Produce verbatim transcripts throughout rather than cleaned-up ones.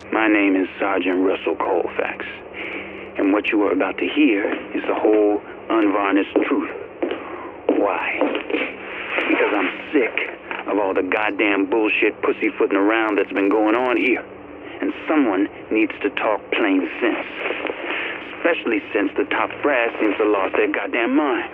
My name is Sergeant Russell Colfax, and what you are about to hear is the whole unvarnished truth. Why? Because I'm sick of all the goddamn bullshit pussyfooting around that's been going on here, and someone needs to talk plain sense. Especially since the top brass seems to have lost their goddamn minds.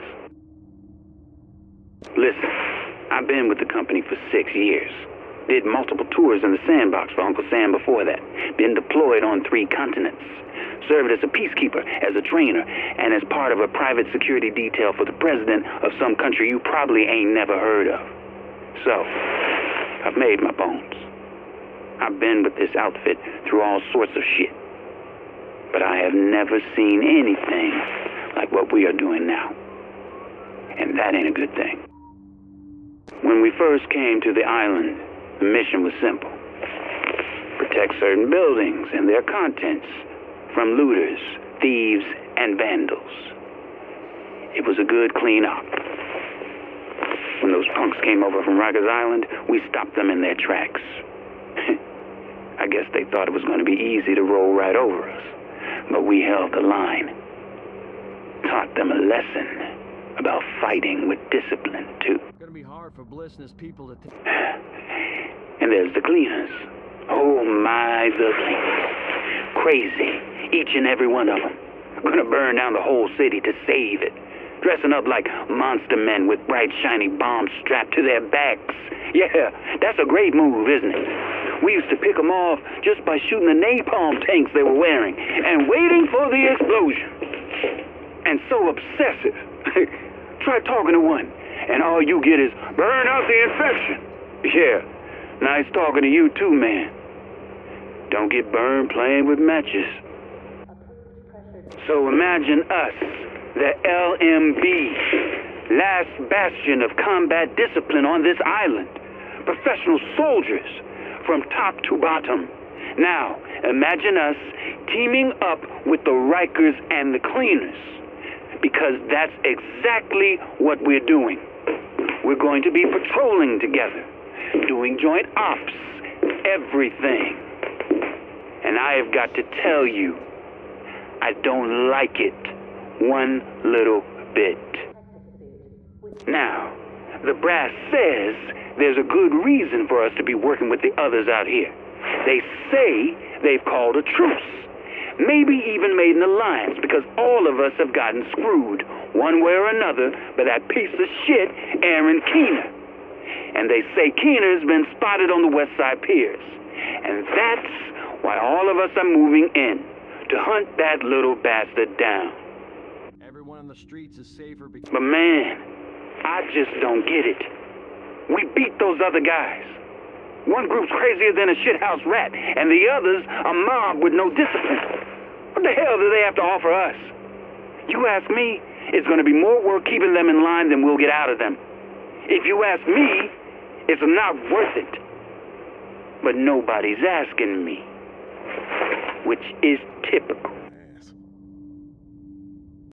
Listen, I've been with the company for six years. Did multiple tours in the sandbox for Uncle Sam before that. Been deployed on three continents. Served as a peacekeeper, as a trainer, and as part of a private security detail for the president of some country you probably ain't never heard of. So, I've made my bones. I've been with this outfit through all sorts of shit. But I have never seen anything like what we are doing now. And that ain't a good thing. When we first came to the island, the mission was simple. Protect certain buildings and their contents from looters, thieves, and vandals. It was a good clean-up. When those punks came over from Rikers Island, we stopped them in their tracks. I guess they thought it was going to be easy to roll right over us. But we held the line. Taught them a lesson about fighting with discipline, too. It's gonna be hard for Bliss and his people to take. And there's the cleaners. Oh my, the cleaners. Crazy, each and every one of them. Gonna burn down the whole city to save it. Dressing up like monster men with bright shiny bombs strapped to their backs. Yeah, that's a great move, isn't it? We used to pick them off just by shooting the napalm tanks they were wearing and waiting for the explosion. And so obsessive. Try talking to one, and all you get is, burn out the infection. Yeah, nice talking to you too, man. Don't get burned playing with matches. So imagine us, the L M B, last bastion of combat discipline on this island. Professional soldiers, from top to bottom. Now, imagine us teaming up with the Rikers and the cleaners. Because that's exactly what we're doing. We're going to be patrolling together, doing joint ops, everything. And I have got to tell you, I don't like it one little bit. Now, the brass says there's a good reason for us to be working with the others out here. They say they've called a truce. Maybe even made an alliance because all of us have gotten screwed, one way or another, by that piece of shit, Aaron Keener. And they say Keener's been spotted on the West Side Piers. And that's why all of us are moving in, to hunt that little bastard down. Everyone on the streets is safer because... But man, I just don't get it. We beat those other guys. One group's crazier than a shithouse rat, and the others a mob with no discipline. What the hell do they have to offer us? You ask me, it's going to be more work keeping them in line than we'll get out of them. If you ask me, it's not worth it. But nobody's asking me, which is typical.